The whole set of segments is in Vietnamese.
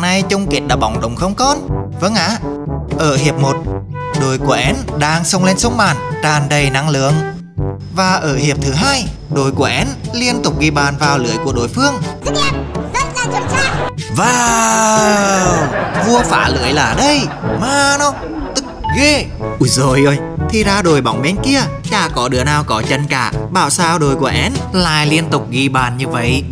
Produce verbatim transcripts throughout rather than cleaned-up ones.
nay chung kết đá bóng đúng không con? Vâng ạ. Ở hiệp một, đội của én đang xông lên sông màn tràn đầy năng lượng. Và ở hiệp thứ hai, đội của én liên tục ghi bàn vào lưới của đối phương. Rất đẹp, rất là chuẩn xác. Wow, vua phá lưới là đây. Mà nó tức ghê. Ui dồi ơi, thì ra đội bóng bên kia chả có đứa nào có chân cả. Bảo sao đội của én lại liên tục ghi bàn như vậy.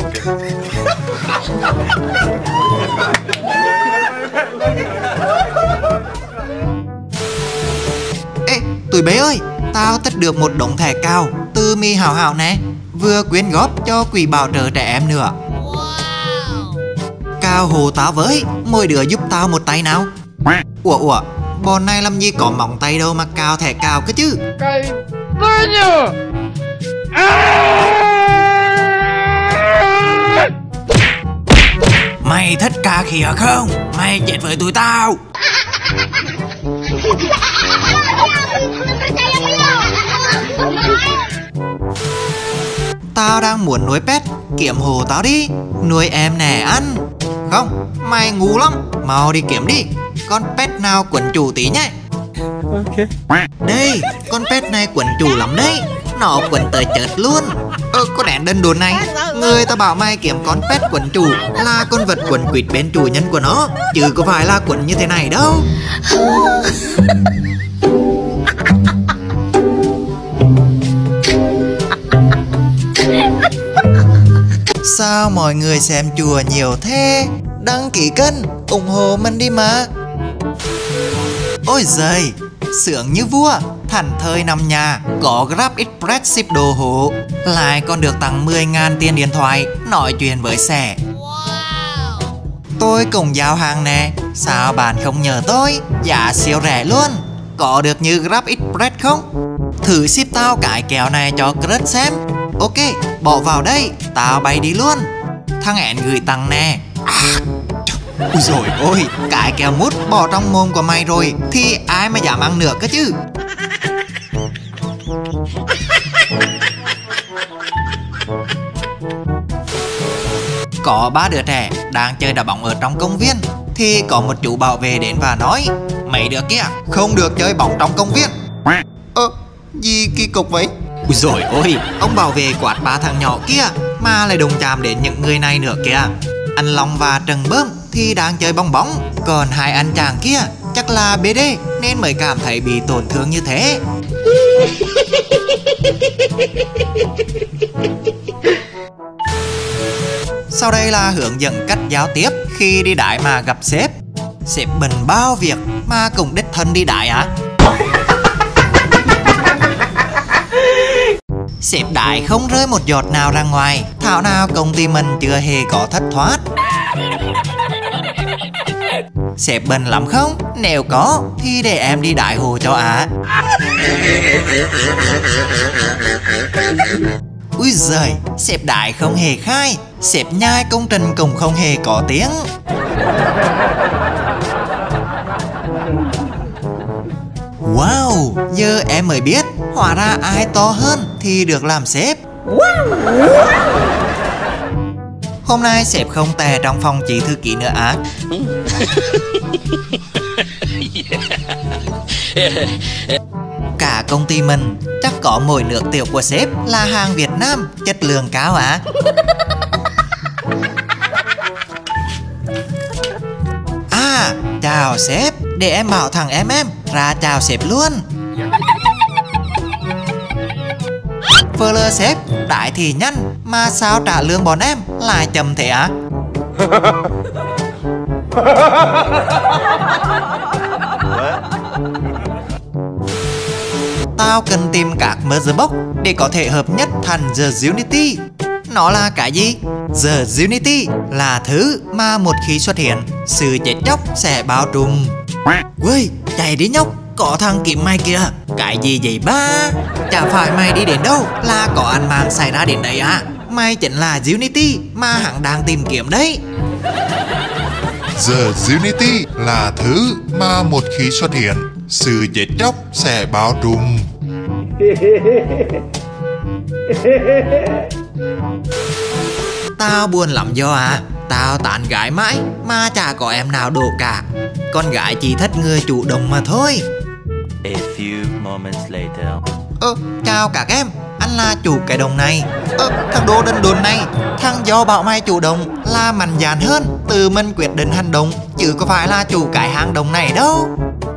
Ê, tụi bé ơi, tao tích được một đống thẻ cao từ Mi Hảo Hảo nè. Vừa quyên góp cho quỹ bảo trợ trẻ em nữa. Cao hồ tao với, mỗi đứa giúp tao một tay nào. Ủa ủa, bọn này làm gì có móng tay đâu mà cao thẻ cao cơ chứ. Cái tôi nhờ. Mày thích ca khỉa không? Mày chết với tụi tao. Tao đang muốn nuôi pet, kiếm hồ tao đi. Nuôi em nè ăn. Không, mày ngu lắm. Mau đi kiếm đi. Con pet nào quấn chủ tí nhé. Ok. Đây, con pet này quấn chủ lắm đấy. Nó quấn tới chết luôn. Ơ, có đèn đơn đồn này. Người ta bảo mày kiếm con pet quấn chủ là con vật quấn quýt bên chủ nhân của nó, chứ có phải là quấn như thế này đâu. Sao mọi người xem chùa nhiều thế? Đăng ký kênh, ủng hộ mình đi mà. Ôi giời, sướng như vua. Thảnh thơi nằm nhà, có Grab Express ship đồ hộ. Lại còn được tặng mười ngàn tiền điện thoại, nói chuyện với xe. Tôi cùng giao hàng nè, sao bạn không nhờ tôi? Giá siêu rẻ luôn. Có được như Grab Express không? Thử ship tao cái kèo này cho Crush xem. Ok, bỏ vào đây, tao bay đi luôn. Thằng én gửi tặng nè. À, ui dồi ôi, cái kèo mút bỏ trong mồm của mày rồi thì ai mà dám ăn nữa cơ chứ. Có ba đứa trẻ đang chơi đá bóng ở trong công viên, thì có một chú bảo vệ đến và nói: mấy đứa kia không được chơi bóng trong công viên. Ơ, gì kỳ cục vậy? Ui dồi ôi, ông bảo vệ quát ba thằng nhỏ kia mà lại đụng chạm đến những người này nữa kìa. Anh Long và Trần Bơm thì đang chơi bong bóng, còn hai anh chàng kia chắc là bê đê nên mới cảm thấy bị tổn thương như thế. Sau đây là hướng dẫn cách giao tiếp khi đi đái mà gặp sếp. Sếp bận bao việc mà cũng đích thân đi đái à? Sếp đái không rơi một giọt nào ra ngoài, thảo nào công ty mình chưa hề có thất thoát. Sếp bận lắm không? Nếu có thì để em đi đái hồ cho ạ. À. Úi giời, sếp đái không hề khai, sếp nhai công trình cũng không hề có tiếng. Wow, giờ em mới biết, hóa ra ai to hơn thì được làm sếp. Hôm nay sếp không tè trong phòng chị thư ký nữa á. Cả công ty mình chắc có mỗi nước tiểu của sếp là hàng Việt Nam chất lượng cao á. À, chào sếp, để em bảo thằng em em ra chào sếp luôn. Phơ sếp, đãi thì nhanh mà sao trả lương bọn em lại chậm thế á? Tao cần tìm các merge box để có thể hợp nhất thành The Unity. Nó là cái gì? The Unity là thứ mà một khi xuất hiện, sự chết chóc sẽ bao trùm. Ui, chạy đi nhóc, có thằng kiếm mày kìa. Cái gì vậy ba? Chả phải mày đi đến đâu là có ăn mang xảy ra đến đấy à? Mày chính là Unity mà hắn đang tìm kiếm đấy. The Unity là thứ mà một khi xuất hiện, sự chết chóc sẽ bao trùm. Tao buồn lắm do à, Tao tán gái mãi mà chả có em nào đổ cả. Con gái chỉ thích người chủ động mà thôi. A few moments later. Ơ, chào các em, anh là chủ cái đồng này. Ơ, thằng đô đần đồn này, thằng do bảo mày chủ động là mạnh dạn hơn, tự mình quyết định hành động, chứ có phải là chủ cái hang đồng này đâu.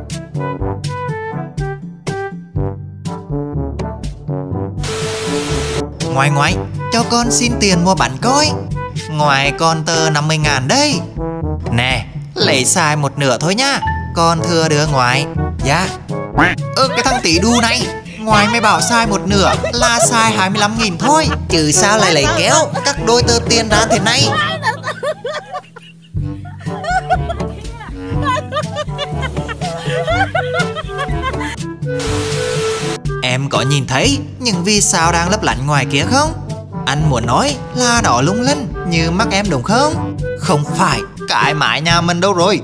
Ngoại ngoại, cho con xin tiền mua bánh coi. Ngoài còn tờ năm mươi ngàn đây. Nè, lấy xài một nửa thôi nhá, còn thừa đưa ngoài. Dạ. Ơ, cái thằng tỷ đu này, ngoài mày bảo xài một nửa là xài hai mươi lăm nghìn thôi, chứ sao lại lấy kéo các đôi tờ tiền ra thế này. Em có nhìn thấy những vì sao đang lấp lánh ngoài kia không? Anh muốn nói là nó lung linh như mắt em đúng không? Không phải, cái mái nhà mình đâu rồi.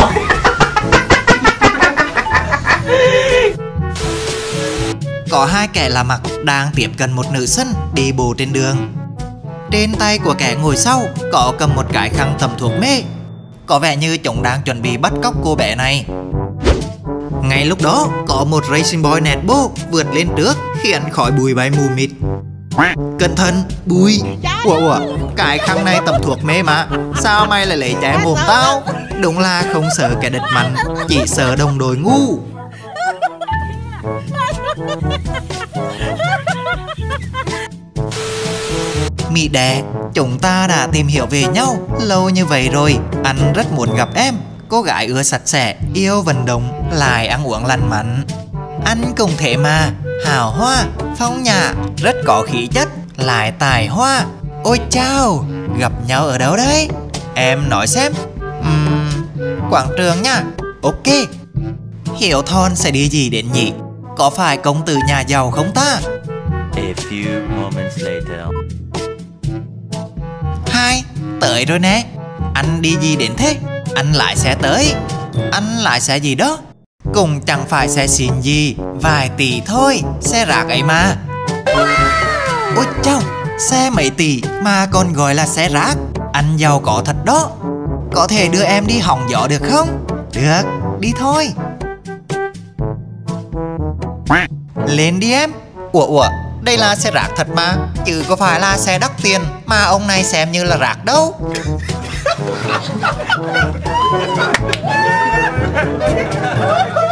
Có hai kẻ lạ mặt đang tiếp cận một nữ sinh đi bộ trên đường. Trên tay của kẻ ngồi sau có cầm một cái khăn tẩm thuốc mê. Có vẻ như chúng đang chuẩn bị bắt cóc cô bé này. Ngay lúc đó có một racing boy nẹt bô vượt lên trước khiến khói bụi bay mù mịt. Cẩn thận, bụi. Ủa ủa, cái khăn này tẩm thuốc mê mà, sao mày lại lấy trái mồm tao? Đúng là không sợ kẻ địch mạnh, chỉ sợ đồng đội ngu. Mỹ đẻ, chúng ta đã tìm hiểu về nhau lâu như vậy rồi. Anh rất muốn gặp em. Cô gái ưa sạch sẽ, yêu vận động, lại ăn uống lành mạnh. Anh cũng thế mà, hào hoa, phong nhã, rất có khí chất, lại tài hoa. Ôi chao, gặp nhau ở đâu đấy? Em nói xem. uhm, Quảng trường nha. Ok. Hiểu Thon sẽ đi gì đến nhỉ? Có phải công tử nhà giàu không ta? A few moments later. Hai, tới rồi nè. Anh đi gì đến thế? Anh lái xe tới. Anh lái xe gì đó? Cũng chẳng phải xe xịn gì, vài tỷ thôi, xe rác ấy mà. Ôi chao, xe mấy tỷ mà còn gọi là xe rác. Anh giàu có thật đó. Có thể đưa em đi hóng gió được không? Được, đi thôi. Lên đi em. Ủa ủa, đây là xe rác thật mà, chứ có phải là xe đắt tiền mà ông này xem như là rác đâu. Ha ha ha!